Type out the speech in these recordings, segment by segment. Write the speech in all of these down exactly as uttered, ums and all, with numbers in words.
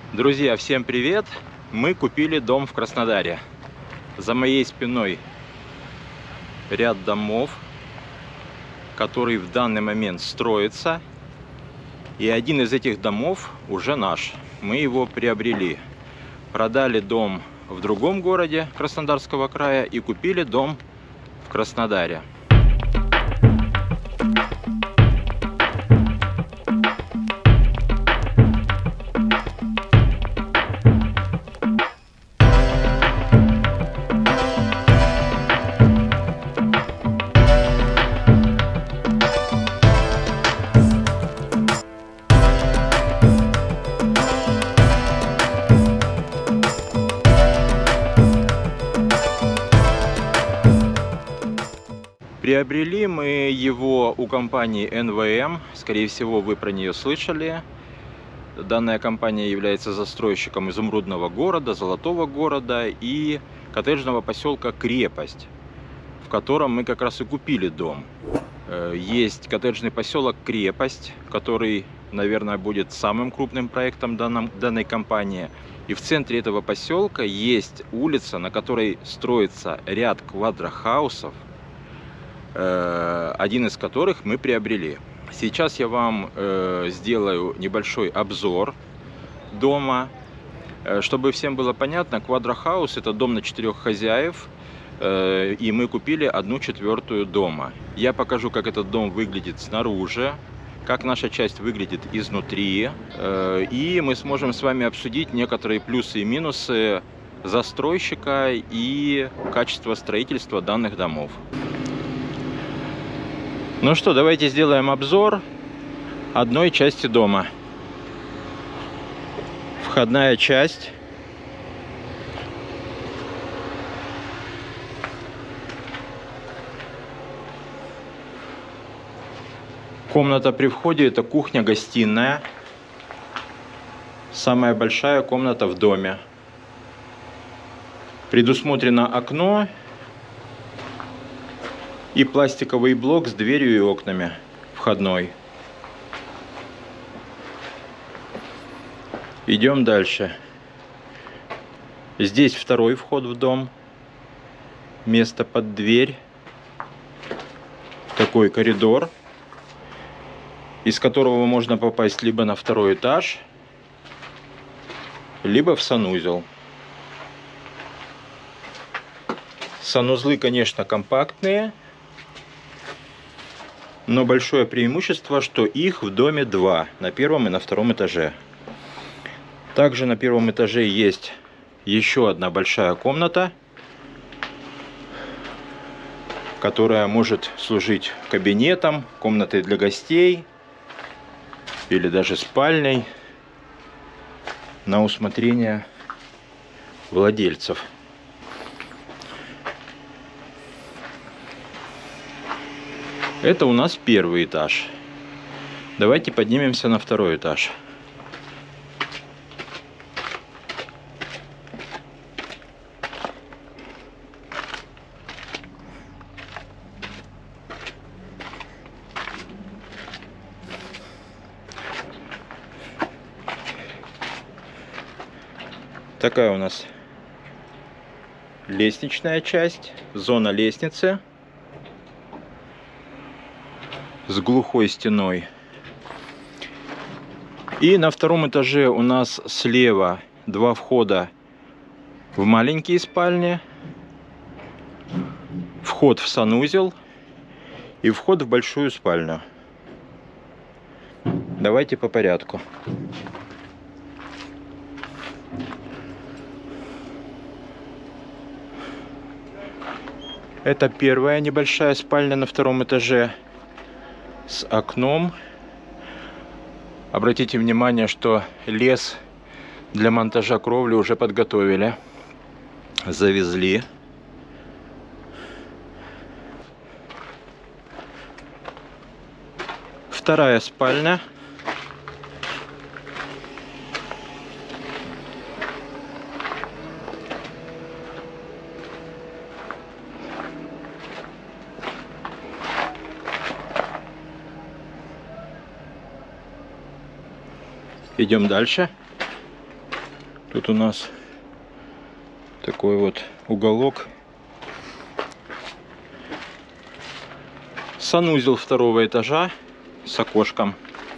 Друзья, всем привет! Мы купили дом в Краснодаре. За моей спиной ряд домов, который в данный момент строится. И один из этих домов уже наш. Мы его приобрели. Продали дом в другом городе Краснодарского края и купили дом в Краснодаре. Приобрели мы его у компании эн вэ эм, скорее всего, вы про нее слышали. Данная компания является застройщиком Изумрудного города, Золотого города и коттеджного поселка Крепость, в котором мы как раз и купили дом. Есть коттеджный поселок Крепость, который, наверное, будет самым крупным проектом данной компании. И в центре этого поселка есть улица, на которой строится ряд квадрохаусов, один из которых мы приобрели. Сейчас я вам э, сделаю небольшой обзор дома. Чтобы всем было понятно, квадрохаус — это дом на четырех хозяев, э, и мы купили одну четвертую дома. Я покажу, как этот дом выглядит снаружи, как наша часть выглядит изнутри, э, и мы сможем с вами обсудить некоторые плюсы и минусы застройщика и качества строительства данных домов. Ну что, давайте сделаем обзор одной части дома. Входная часть. Комната при входе — это кухня-гостиная. Самая большая комната в доме. Предусмотрено окно и пластиковый блок с дверью и окнами входной. Идем дальше. Здесь второй вход в дом. Место под дверь. Такой коридор, из которого можно попасть либо на второй этаж, либо в санузел. Санузлы, конечно, компактные, но большое преимущество, что их в доме два, на первом и на втором этаже. Также на первом этаже есть еще одна большая комната, которая может служить кабинетом, комнатой для гостей или даже спальней на усмотрение владельцев. Это у нас первый этаж. Давайте поднимемся на второй этаж. Такая у нас лестничная часть, зона лестницы с глухой стеной. И на втором этаже у нас слева два входа в маленькие спальни, вход в санузел и вход в большую спальню. Давайте по порядку. Это первая небольшая спальня на втором этаже с окном. Обратите внимание, что лес для монтажа кровли уже подготовили, завезли. Вторая спальня. Идем дальше. Тут у нас такой вот уголок. Санузел второго этажа с окошком.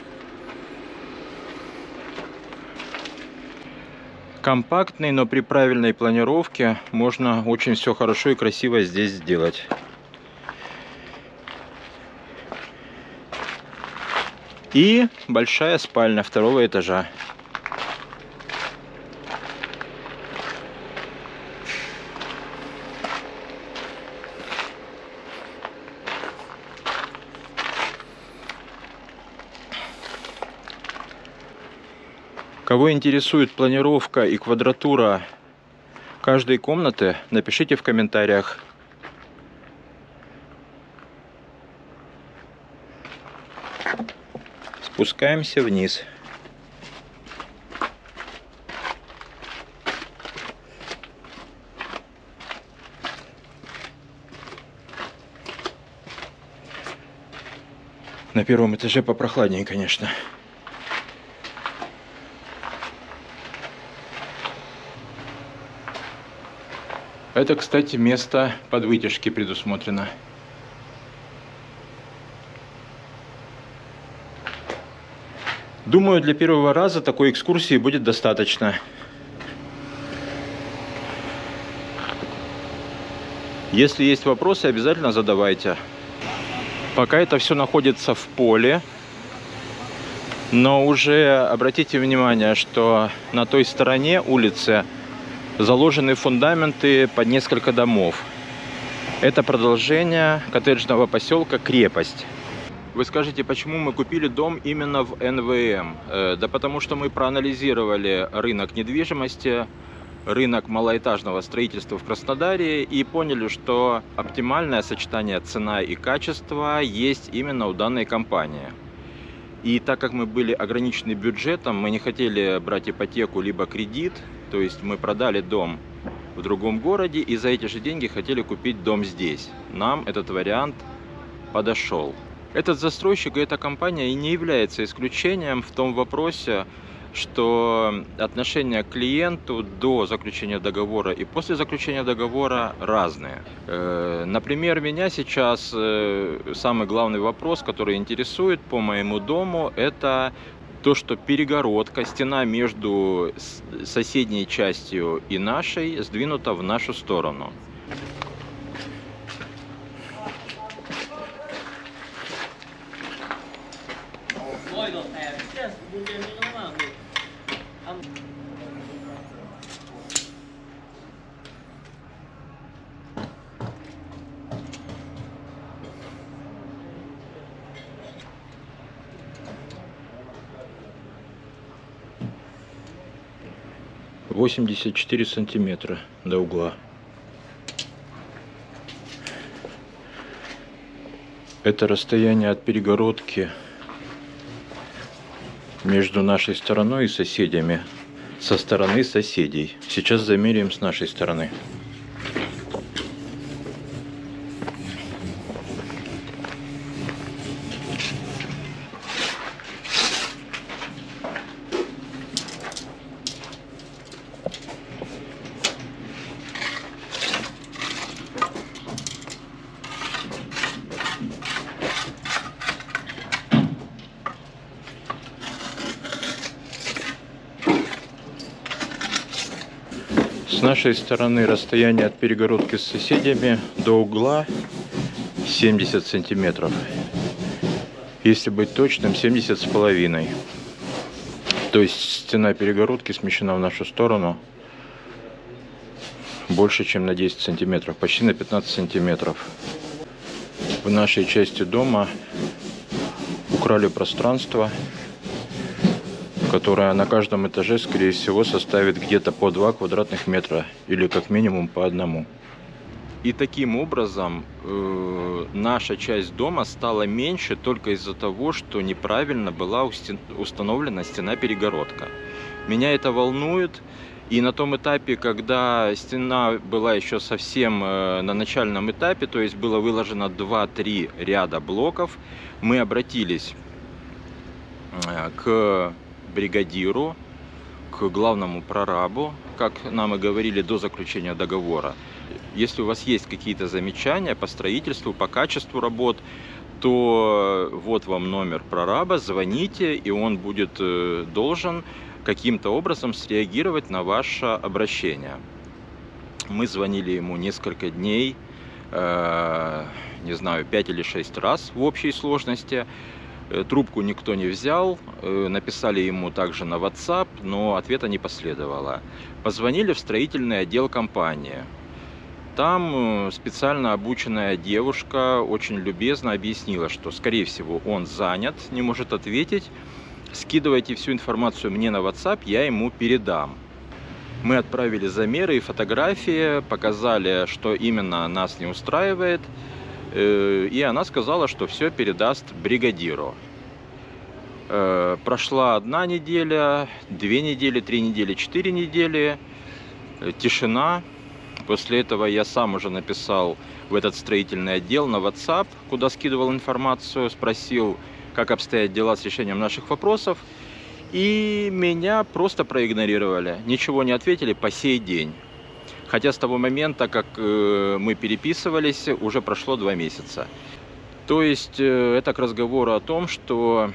Компактный, но при правильной планировке можно очень все хорошо и красиво здесь сделать. И большая спальня второго этажа. Кого интересует планировка и квадратура каждой комнаты, напишите в комментариях. Спускаемся вниз. На первом этаже попрохладнее, конечно. Это, кстати, место под вытяжки предусмотрено. Думаю, для первого раза такой экскурсии будет достаточно. Если есть вопросы, обязательно задавайте. Пока это все находится в поле, но уже обратите внимание, что на той стороне улицы заложены фундаменты под несколько домов. Это продолжение коттеджного поселка «Крепость». Вы скажете, почему мы купили дом именно в эн вэ эм? Да потому что мы проанализировали рынок недвижимости, рынок малоэтажного строительства в Краснодаре и поняли, что оптимальное сочетание цена и качество есть именно у данной компании. И так как мы были ограничены бюджетом, мы не хотели брать ипотеку либо кредит, то есть мы продали дом в другом городе и за эти же деньги хотели купить дом здесь. Нам этот вариант подошел. Этот застройщик и эта компания и не является исключением в том вопросе, что отношение к клиенту до заключения договора и после заключения договора разные. Например, меня сейчас самый главный вопрос, который интересует по моему дому, это то, что перегородка, стена между соседней частью и нашей сдвинута в нашу сторону. восемьдесят четыре сантиметра до угла. Это расстояние от перегородки между нашей стороной и соседями, со стороны соседей. Сейчас замеряем с нашей стороны. С нашей стороны расстояние от перегородки с соседями до угла семьдесят сантиметров. Если быть точным, семьдесят с половиной. То есть стена перегородки смещена в нашу сторону больше, чем на десять сантиметров, почти на пятнадцать сантиметров. В нашей части дома украли пространство, которая на каждом этаже, скорее всего, составит где-то по два квадратных метра или как минимум по одному. И таким образом э, наша часть дома стала меньше только из-за того, что неправильно была установлена стена-перегородка. Меня это волнует. И на том этапе, когда стена была еще совсем э, на начальном этапе, то есть было выложено два-три ряда блоков, мы обратились э, к бригадиру. к главному прорабу, как нам и говорили до заключения договора. Если у вас есть какие-то замечания по строительству, по качеству работ, то вот вам номер прораба, звоните, и он будет должен каким-то образом среагировать на ваше обращение. Мы звонили ему несколько дней, э, не знаю, пять или шесть раз в общей сложности. Трубку никто не взял, написали ему также на WhatsApp, но ответа не последовало. Позвонили в строительный отдел компании. Там специально обученная девушка очень любезно объяснила, что, скорее всего, он занят, не может ответить. Скидывайте всю информацию мне на WhatsApp, я ему передам. Мы отправили замеры и фотографии, показали, что именно нас не устраивает. И она сказала, что все передаст бригадиру. Прошла одна неделя, две недели, три недели, четыре недели. Тишина. После этого я сам уже написал в этот строительный отдел на WhatsApp, куда скидывал информацию, спросил, как обстоят дела с решением наших вопросов. И меня просто проигнорировали. Ничего не ответили по сей день. Хотя с того момента, как мы переписывались, уже прошло два месяца. То есть это к разговору о том, что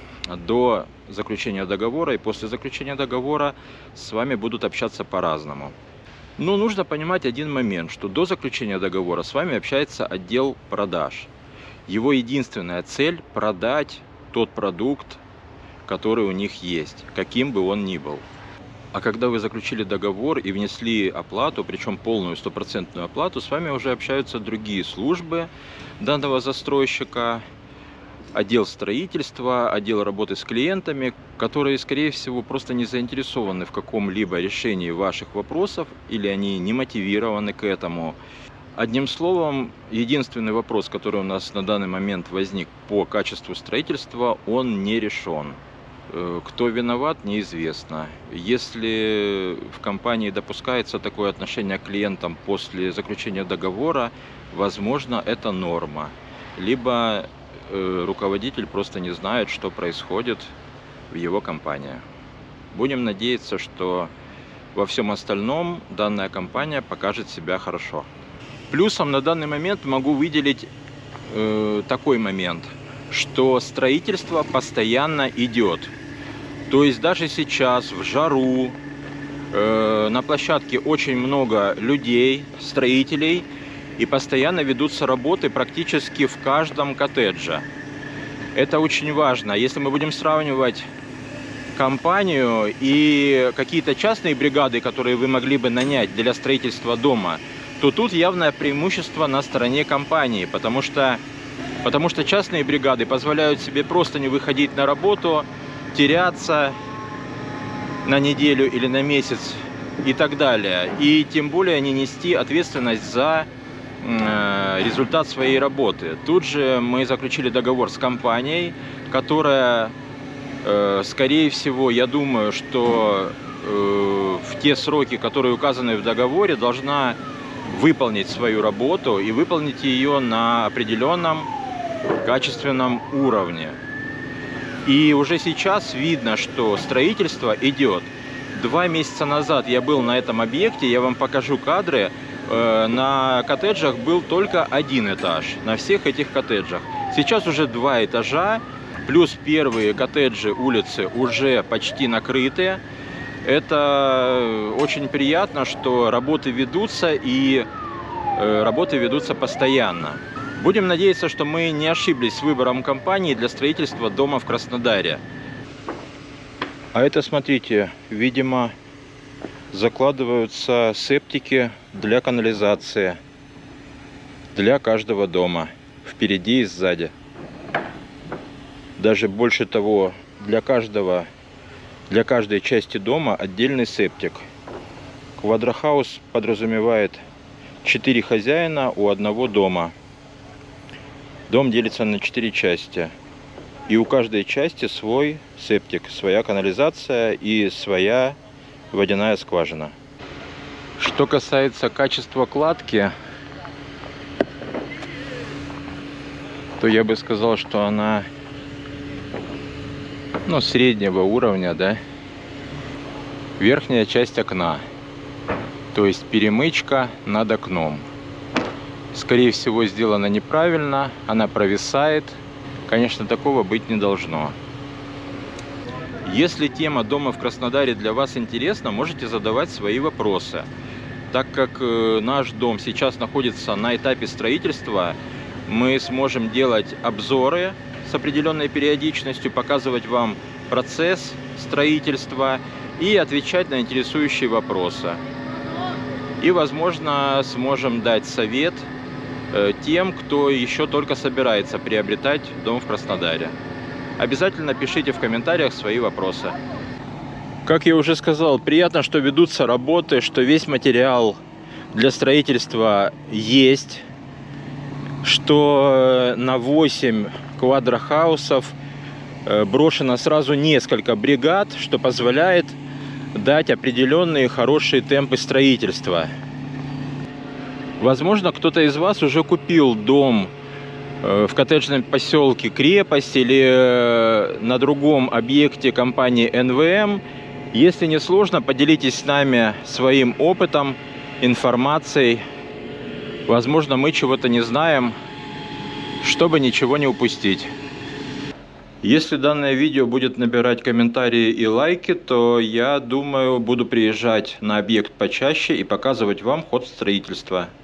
до заключения договора и после заключения договора с вами будут общаться по-разному. Но нужно понимать один момент, что до заключения договора с вами общается отдел продаж. Его единственная цель – продать тот продукт, который у них есть, каким бы он ни был. А когда вы заключили договор и внесли оплату, причем полную стопроцентную оплату, с вами уже общаются другие службы данного застройщика, отдел строительства, отдел работы с клиентами, которые, скорее всего, просто не заинтересованы в каком-либо решении ваших вопросов или они не мотивированы к этому. Одним словом, единственный вопрос, который у нас на данный момент возник по качеству строительства, он не решен. Кто виноват, неизвестно. Если в компании допускается такое отношение к клиентам после заключения договора, возможно, это норма. Либо э, руководитель просто не знает, что происходит в его компании. Будем надеяться, что во всем остальном данная компания покажет себя хорошо. Плюсом на данный момент могу выделить э, такой момент, что строительство постоянно идет. То есть даже сейчас в жару э, на площадке очень много людей, строителей, и постоянно ведутся работы практически в каждом коттедже. Это очень важно. Если мы будем сравнивать компанию и какие-то частные бригады, которые вы могли бы нанять для строительства дома, то тут явное преимущество на стороне компании, потому что, потому что частные бригады позволяют себе просто не выходить на работу, теряться на неделю или на месяц и так далее. И тем более не нести ответственность за э, результат своей работы. Тут же мы заключили договор с компанией, которая, э, скорее всего, я думаю, что э, в те сроки, которые указаны в договоре, должна выполнить свою работу и выполнить ее на определенном качественном уровне. И уже сейчас видно, что строительство идет. Два месяца назад я был на этом объекте, я вам покажу кадры. На коттеджах был только один этаж, на всех этих коттеджах. Сейчас уже два этажа, плюс первые коттеджи, улицы уже почти накрыты. Это очень приятно, что работы ведутся, и работы ведутся постоянно. Будем надеяться, что мы не ошиблись с выбором компании для строительства дома в Краснодаре. А это, смотрите, видимо, закладываются септики для канализации. Для каждого дома. Впереди и сзади. Даже больше того, для каждого, для каждой части дома отдельный септик. Квадрохаус подразумевает четыре хозяина у одного дома. Дом делится на четыре части. И у каждой части свой септик, своя канализация и своя водяная скважина. Что касается качества кладки, то я бы сказал, что она, ну, среднего уровня, да. верхняя часть окна, то есть перемычка над окном. Скорее всего, сделано неправильно, она провисает. Конечно, такого быть не должно. Если тема дома в Краснодаре для вас интересна, можете задавать свои вопросы. Так как наш дом сейчас находится на этапе строительства, мы сможем делать обзоры с определенной периодичностью, показывать вам процесс строительства и отвечать на интересующие вопросы. И, возможно, сможем дать совет тем, кто еще только собирается приобретать дом в Краснодаре. Обязательно пишите в комментариях свои вопросы. Как я уже сказал, приятно, что ведутся работы, что весь материал для строительства есть, что на восемь квадрохаусов брошено сразу несколько бригад, что позволяет дать определенные хорошие темпы строительства. Возможно, кто-то из вас уже купил дом в коттеджном поселке Крепость или на другом объекте компании эн вэ эм. Если не сложно, поделитесь с нами своим опытом, информацией. Возможно, мы чего-то не знаем, чтобы ничего не упустить. Если данное видео будет набирать комментарии и лайки, то я думаю, буду приезжать на объект почаще и показывать вам ход строительства.